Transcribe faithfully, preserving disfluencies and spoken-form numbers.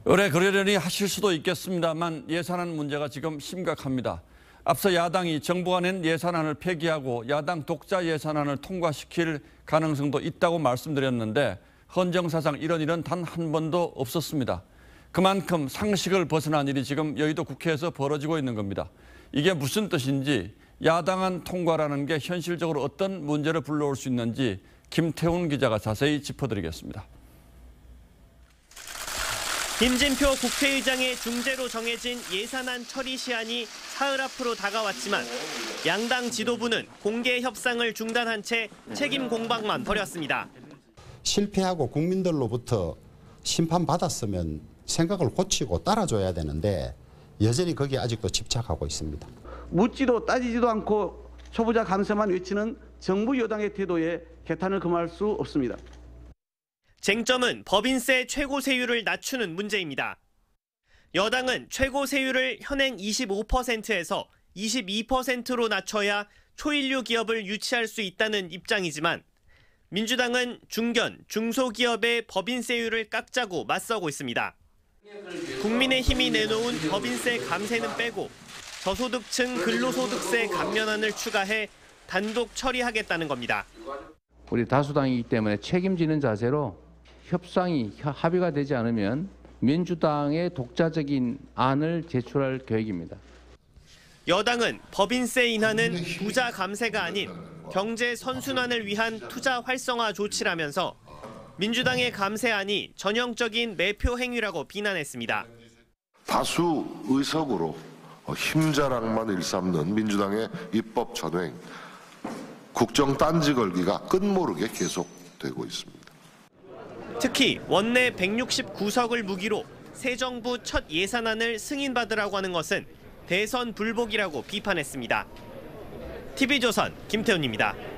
의뢰 그러려니 하실 수도 있겠습니다만 예산안 문제가 지금 심각합니다. 앞서 야당이 정부가 낸 예산안을 폐기하고 야당 독자 예산안을 통과시킬 가능성도 있다고 말씀드렸는데 헌정사상 이런 일은 단 한 번도 없었습니다. 그만큼 상식을 벗어난 일이 지금 여의도 국회에서 벌어지고 있는 겁니다. 이게 무슨 뜻인지, 야당안 통과라는 게 현실적으로 어떤 문제를 불러올 수 있는지 김태훈 기자가 자세히 짚어드리겠습니다. 김진표 국회의장의 중재로 정해진 예산안 처리 시한이 사흘 앞으로 다가왔지만 양당 지도부는 공개 협상을 중단한 채 책임 공방만 벌였습니다. 실패하고 국민들로부터 심판받았으면 생각을 고치고 따라줘야 되는데 여전히 거기에 아직도 집착하고 있습니다. 묻지도 따지지도 않고 초보자 감세만 외치는 정부 여당의 태도에 개탄을 금할 수 없습니다. 쟁점은 법인세 최고 세율을 낮추는 문제입니다. 여당은 최고 세율을 현행 이십오 퍼센트에서 이십이 퍼센트로 낮춰야 초일류 기업을 유치할 수 있다는 입장이지만 민주당은 중견, 중소기업의 법인세율을 깎자고 맞서고 있습니다. 국민의힘이 내놓은 법인세 감세는 빼고 저소득층 근로소득세 감면안을 추가해 단독 처리하겠다는 겁니다. 우리 다수당이기 때문에 책임지는 자세로 협상이 합의가 되지 않으면 민주당의 독자적인 안을 제출할 계획입니다. 여당은 법인세 인하는 부자 감세가 아닌 경제 선순환을 위한 투자 활성화 조치라면서 민주당의 감세안이 전형적인 매표 행위라고 비난했습니다. 다수 의석으로 힘자랑만 일삼는 민주당의 입법 전횡, 국정 딴지 걸기가 끝모르게 계속되고 있습니다. 특히 원내 백육십구 석을 무기로 새 정부 첫 예산안을 승인받으라고 하는 것은 대선 불복이라고 비판했습니다. 티비조선 김태훈입니다.